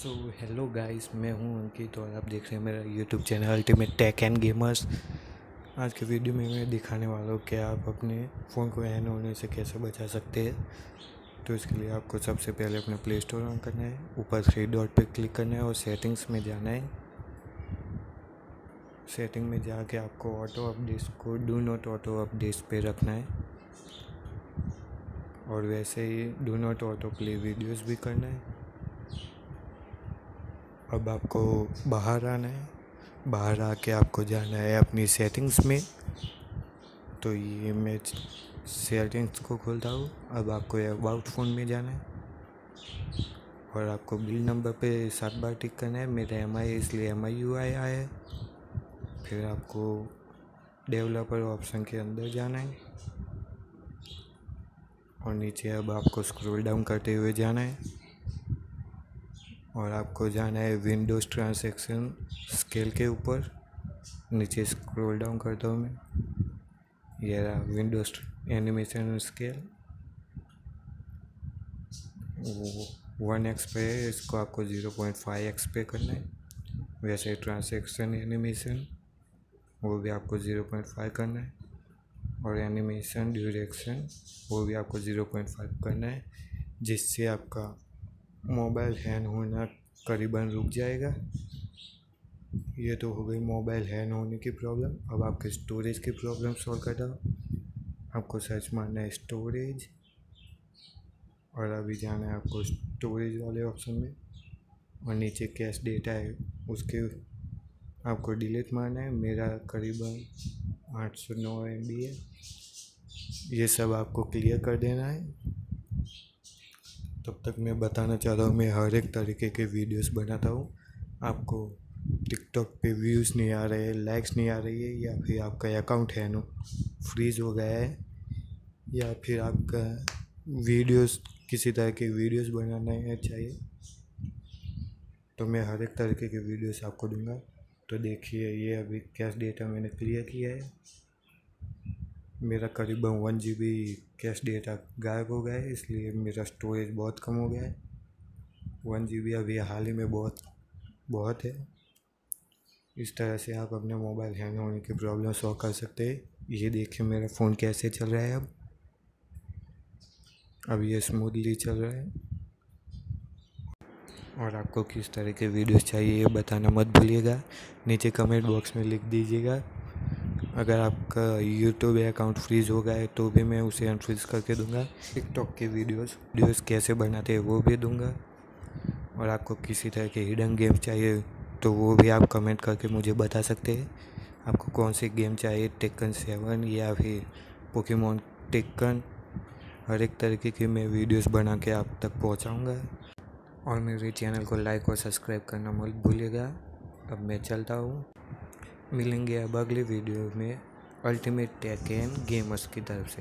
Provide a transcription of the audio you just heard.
So hello guys, मैं हूं अंकित और आप देख रहे हैं मेरा YouTube channel Ultimate Tech and Gamers. आज के वीडियो में मैं दिखाने वाला हूं कि आप अपने फ़ोन को हैंग होने से कैसे बचा सकते हैं। तो इसके लिए आपको सबसे पहले अपना प्ले स्टोर ऑन करना है, ऊपर थ्री डॉट पे क्लिक करना है और सेटिंग्स में जाना है। सेटिंग में जाके आपको ऑटो अपडेट्स को डू नॉट ऑटो अपडेट्स पे रखना है और वैसे ही do not auto play videos भी करना है। अब आपको बाहर आना है, बाहर आके आपको जाना है अपनी सेटिंग्स में। तो ये मैं सेटिंग्स को खोलता हूँ। अब आपको अबाउट फ़ोन में जाना है और आपको बिल नंबर पे 7 बार टिक करना है। मेरा MI है इसलिए MIUI आया है। फिर आपको डेवलपर ऑप्शन के अंदर जाना है और नीचे अब आपको स्क्रॉल डाउन करते हुए जाना है और आपको जाना है विंडोज़ ट्रांजैक्शन स्केल के ऊपर। नीचे स्क्रॉल डाउन करता हूँ मैं, ये रहा विंडोज़ एनिमेशन स्केल 1x पे है, इसको आपको 0.5x पे करना है। वैसे ट्रांजैक्शन एनिमेशन वो भी आपको 0.5 करना है और एनिमेशन ड्यूरेक्शन वो भी आपको 0.5 करना है, जिससे आपका मोबाइल हैंग होना करीबन रुक जाएगा। ये तो हो गई मोबाइल हैंग होने की प्रॉब्लम। अब आपके स्टोरेज की प्रॉब्लम सॉल्व करता हूँ। आपको सर्च मारना है स्टोरेज और अभी जाना है आपको स्टोरेज वाले ऑप्शन में और नीचे कैश डेटा है उसके आपको डिलीट मारना है। मेरा करीबन 809 MB है, ये सब आपको क्लियर कर देना है। तब तक मैं बताना चाहता हूँ, मैं हर एक तरीके के वीडियोस बनाता हूँ। आपको टिकटॉक पे व्यूज़ नहीं आ रहे, लाइक्स नहीं आ रही है, या फिर आपका अकाउंट है फ्रीज हो गया है, या फिर आपका वीडियोस किसी तरह के वीडियोस बनाना है चाहिए, तो मैं हर एक तरीके के वीडियोस आपको दूंगा। तो देखिए, ये अभी कैश डेटा मैंने क्लियर किया है। मेरा करीबन 1 GB कैश डेटा गायब हो गया है, इसलिए मेरा स्टोरेज बहुत कम हो गया है। 1 GB अभी हाल ही में बहुत है। इस तरह से आप अपने मोबाइल हैंग होने की प्रॉब्लम सॉल्व कर सकते हैं। ये देखिए मेरा फ़ोन कैसे चल रहा है। अब ये स्मूथली चल रहा है। और आपको किस तरह के वीडियोस चाहिए ये बताना मत भूलिएगा, नीचे कमेंट बॉक्स में लिख दीजिएगा। अगर आपका यूट्यूब अकाउंट फ्रीज़ हो गया है तो भी मैं उसे अनफ्रीज़ करके दूंगा। टिकटॉक के वीडियोस कैसे बनाते हैं वो भी दूंगा। और आपको किसी तरह के हिडन गेम चाहिए तो वो भी आप कमेंट करके मुझे बता सकते हैं। आपको कौन सी गेम चाहिए, टेक्कन 7 या फिर पोकेमॉन टेक्कन, हर एक तरीके की मैं वीडियोस बना के आप तक पहुंचाऊंगा। और मेरे चैनल को लाइक और सब्सक्राइब करना मत भूलिएगा। अब मैं चलता हूँ, मिलेंगे अब अगले वीडियो में अल्टीमेट टेक एंड गेमर्स की तरफ से।